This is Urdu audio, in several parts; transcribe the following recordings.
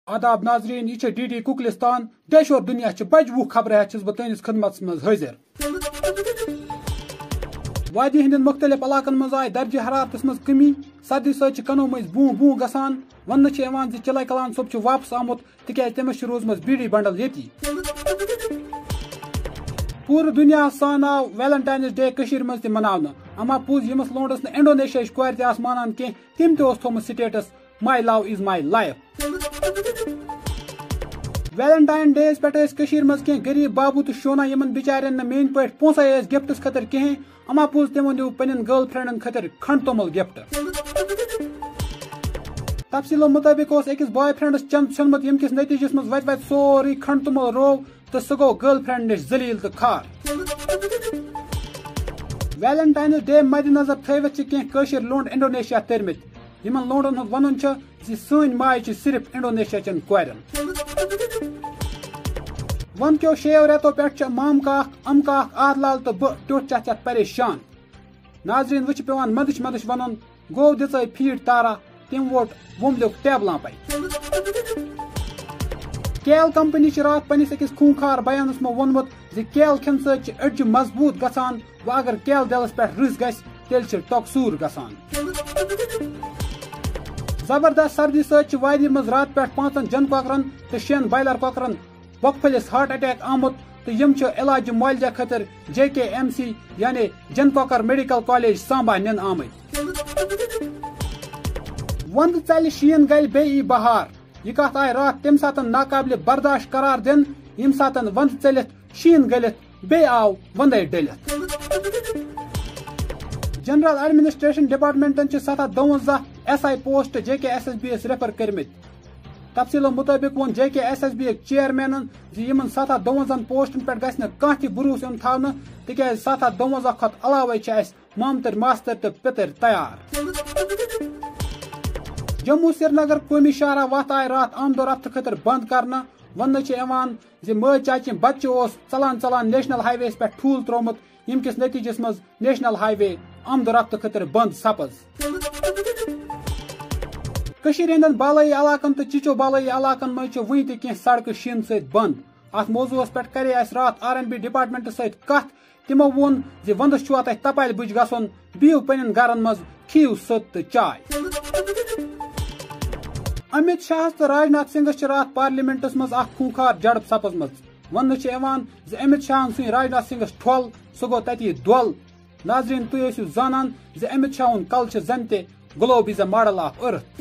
آداب ناظرین یہ ڈی ڈی کُکلستان دیش اور دنیا چہ بج وُہ خبریں چھس بہ تہندس خدمت مز حاضر وادی ہند مختلف علاقن مز آئی درجہ حرارتس مز کمی سردی ست کنو مز بوں بوں گسان ون چلے کلان صبح واپس آمت تکیاز تمس روزم بیڑی بنڈل یتی پور دنیا سان آو ویلنٹائنس ڈے کشیر مز تہ مناونہ اما پوز یمس لونڈس نہ انڈونیشیا کور تہ آس مانان کی تم تہ تھومت status my love is my life Valentine's Day پہ مز کی غریب بابو تو شونا یمن بچارن نا مین پہ پونسے گفٹس خطر کہیں اما پوز تمو دیو پن گرل فرینڈن خطر کھنڈ تومل گفٹ تفصیلوں مطابق اکس بوائے فرینڈس چند ژھنمت یم کس نتیجس مز وت سوری کھنڈ تومل رو تو سہ گو گرل فرینڈ نش ذلیل تو کھار ویلنٹائنس ڈے مد نظر تھوت کی لونڈ انڈونیشیا ترمت یمن لونڈن ہند ون سن ماج صرف انڈونیشیا چن کورن ون کیو شیو ریتو پہ مام کاک ام کاک آر لال تو بہ ٹوٹ چت چت پریشان ناظرین وچ پیوان مدش مدش ون گو دژ پھیٹ تارا تم ووٹ وملیک ٹیبلان پہ کیل کمپنی رات پنس اکس خونخار بیانس مو وونمت کیل کھن ست اڈج مضبوط گژھان و اگر کیل دلس پہ رس گژھِ تیل ٹۄکسوٗر گژھان زبردست سردی ست وادی مز رات پہ 5 جن کۄکرن تو 6 بایلر کۄکرن بۄکہٕ پھٔلِس ہارٹ اٹیک آمت تو یم علاج معالجہ خاطر JKMC یعنی جن کۄکر میڈیکل کالیج سامبا نن آمت وند ژلہِ شین گل بیٚیہِ بہار یہ کت آئی رات تم سات ناقابل برداشت قرار دن یم سات وند ژلِتھ شین گلت بیٚیہِ آو وندے ڈلت جنرل ایڈمنسٹریشن ڈپارٹمنٹن 752 SI پوسٹ JKSSB یس ریفر کرمت تفصیلوں مطابق ون JKSSB چیئرمین یمن 752 پوسٹن پہ گھس کھانا تہ بروس یون تھونہ تکیاز 752 کھت علاوے اس مامتر ماستر تو پتر تیار جموں سری نگر قومی شاہراہ وتھ آئی رات آمد و رفت خاطر بند کرنا ون ماج چاچہ بچہ ژلان ژلان نیشنل ہائی ویس پہ ٹھول ترومت یم کس نتیجس مز نیشنل ہائی وے آمد و رفت خاطر بند سپز ہندن بالائی علاقن تو چچو بالائی علاقن مز ون تہ سڑکہ شین ست بند ات موضوع پہ کرے اس رات RNB ڈپارٹمنٹ ست کت تمو وون وندس چھوا تہ تپال بج گھن بہو پنن گرن مز کھیو سوت تو چائے امت شاہ تو راجناتھ سنگھس رات پارلیمنٹس مز خونخار جڑپ سپزمت ون امت شاہ سن راجناتھ سنگھس ٹھول سہ گو تتی دول ناظرین تھی ٲسِو زانان امت شاہ کل زن تہ globe is a model of earth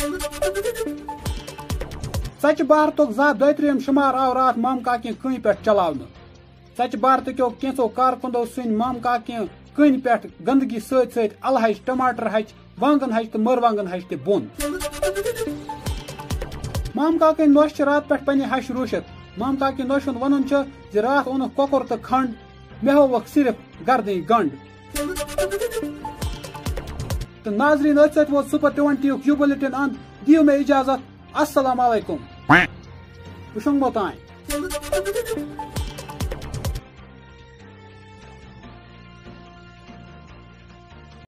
ژچہ بھارتک 32 شمار آو رات مام کاکہ کن پہ چلاونہ ژچہ بھارت کیو کینژو کارکندو سن مام کاکہ کن پہ گندگی ست ست الہ ہچ ٹماٹر ہچ وانگن ہچ تو مروانگن ہچ تہ بون مام کاکن نوش رات پہ پنہ ہش روشت مام کاکہ نوشن ون رات اونک کۄکُر تو کھنڈ مے ہووک صرف گردن گنڈ تو ناظرین ات ست ووت سپر 20 کیو بلٹن اند دیو میں اجازت السلام علیکم وشنگو تائیں